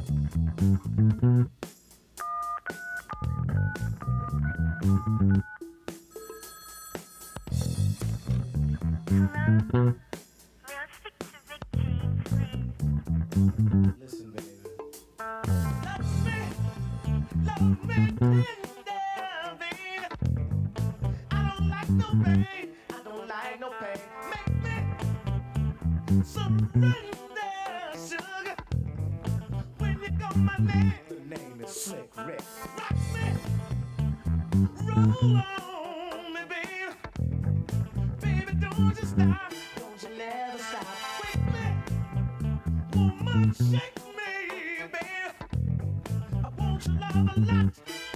Hello? May I speak to Vic James, please? Listen, baby. Love me tender, baby. I don't like no pain. I don't like no pain. Make me surrender, sugar. When you call my name, The name is Slick Rick. rock me, roll on me, baby. Baby, don't you stop, don't you never stop. Wake me, woman, shake me, baby. I want your love a lot.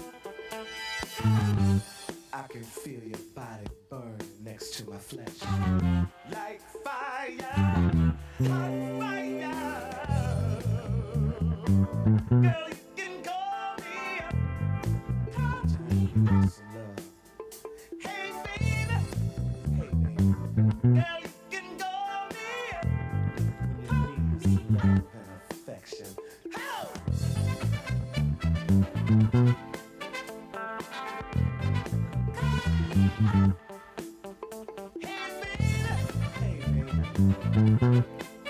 I can feel your body burn next to my flesh. Like fire, hot fire. Girl, you can call me up. Some love. Hey, baby. Hey, baby. Girl, you can call me up. You need some love and affection. How? Hey, baby. Hey, baby.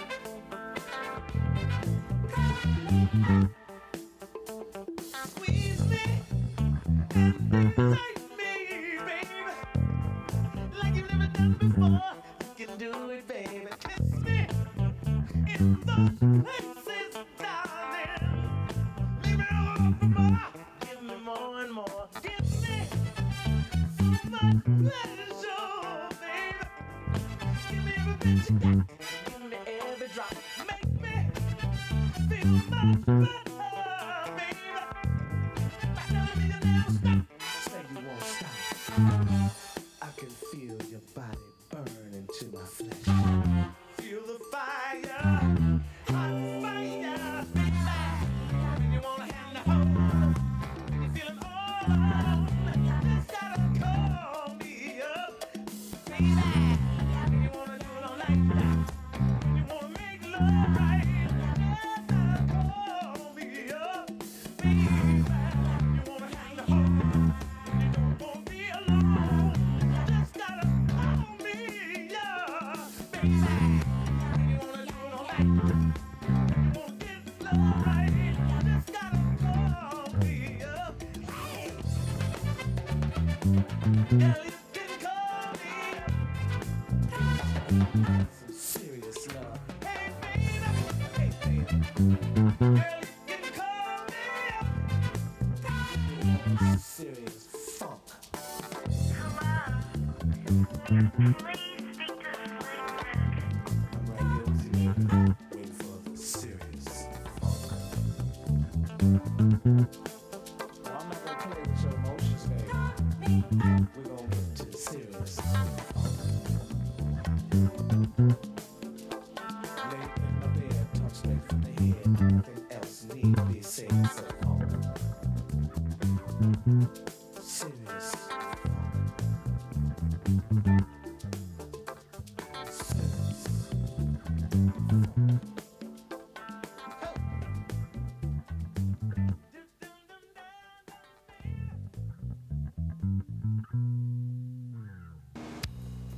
Squeeze me and excite me, baby. Like you've never done before. You can do it, baby. Kiss me in those places, darling. Leave me on for more. Give me more and more. Give me so much pleasure, baby. Give me every bit you got. Give me every drop. Make me feel much better, baby. By telling me you'll never stop. Say you won't stop. I can feel your body burn into my flesh. Feel the fire, hot fire, baby. You wanna hand the home, you feeling all alone. Just gotta call me up, baby. You wanna do it all night, you wanna make love right. Just gotta call me up, baby. You wanna hand the home, you don't wanna be alone. Just gotta call me up, baby. You wanna do it all night, you wanna get love right. Just gotta call me up. Girl, you can call me up. Some serious love. Hey, baby. Hey, baby. Girl, you can call me up. Some serious funk. Hello? Please speak to Slick Rick. I'm right here with you, baby. Waiting for the serious funk. Well, I'm not gonna play with your emotions, baby. We're gonna get to the serious funk. Lay in my bed, talk straight from the head. Nothing else need to be said except funk. Serious funk. Serious funk.